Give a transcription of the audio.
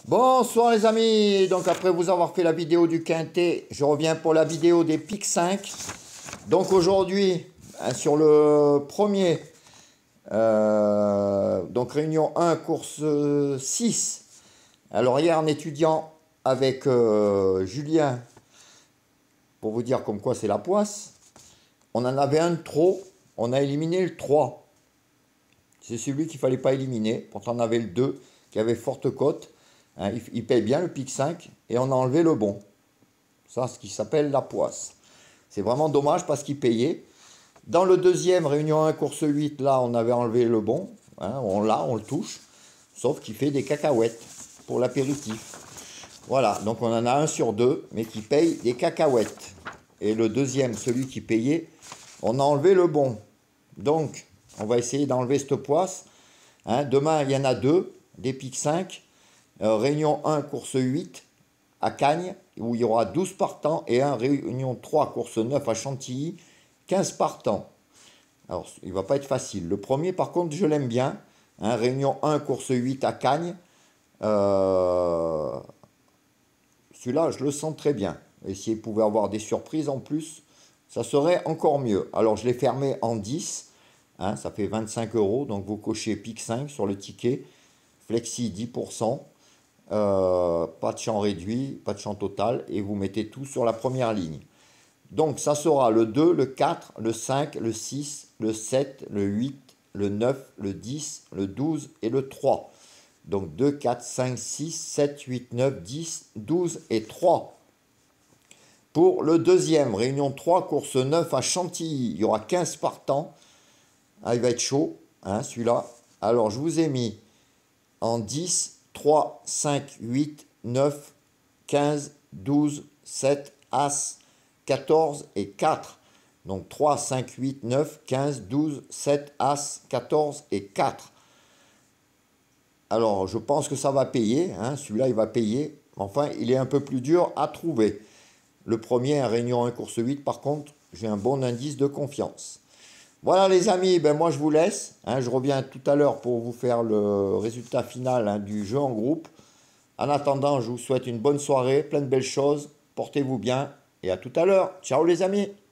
Bonsoir les amis, donc après vous avoir fait la vidéo du quintet, je reviens pour la vidéo des piques 5. Donc aujourd'hui, sur le premier, donc réunion 1, course 6. Alors hier en étudiant avec Julien, pour vous dire comme quoi c'est la poisse, on en avait un de trop, on a éliminé le 3. C'est celui qu'il ne fallait pas éliminer, pourtant on avait le 2 qui avait forte cote. Hein, il paye bien le pic 5 et on a enlevé le bon. Ça, ce qui s'appelle la poisse. C'est vraiment dommage parce qu'il payait. Dans le deuxième, réunion 1, course 8, là, on avait enlevé le bon. Hein, on le touche. Sauf qu'il fait des cacahuètes pour l'apéritif. Voilà, donc on en a un sur deux, mais qui paye des cacahuètes. Et le deuxième, celui qui payait, on a enlevé le bon. Donc, on va essayer d'enlever cette poisse. Hein, demain, il y en a deux, des pics 5. Réunion 1, course 8 à Cagnes, où il y aura 12 partants, et réunion 3, course 9 à Chantilly, 15 partants. Alors, il ne va pas être facile. Le premier, par contre, je l'aime bien. Hein, réunion 1, course 8 à Cagnes. Celui-là, je le sens très bien. Et s'il pouvait avoir des surprises en plus, ça serait encore mieux. Alors, je l'ai fermé en 10. Hein, ça fait 25 €. Donc, vous cochez pic 5 sur le ticket. Flexi 10%. Pas de champ réduit, pas de champ total, et vous mettez tout sur la première ligne. Donc ça sera le 2, le 4, le 5, le 6, le 7, le 8, le 9, le 10, le 12 et le 3. Donc 2, 4, 5, 6, 7, 8, 9, 10, 12 et 3. Pour le deuxième, réunion 3, course 9 à Chantilly, il y aura 15 partants. Ah, il va être chaud, hein, celui-là. Alors je vous ai mis en 10, 3, 5, 8, 9, 15, 12, 7, As, 14 et 4. Donc 3, 5, 8, 9, 15, 12, 7, As, 14 et 4. Alors je pense que ça va payer. Hein, celui-là il va payer. Enfin il est un peu plus dur à trouver. Le premier, réunion 1, course 8, par contre, j'ai un bon indice de confiance. Voilà les amis, ben moi je vous laisse. Hein, je reviens tout à l'heure pour vous faire le résultat final, hein, du jeu en groupe. En attendant, je vous souhaite une bonne soirée, plein de belles choses. Portez-vous bien et à tout à l'heure. Ciao les amis.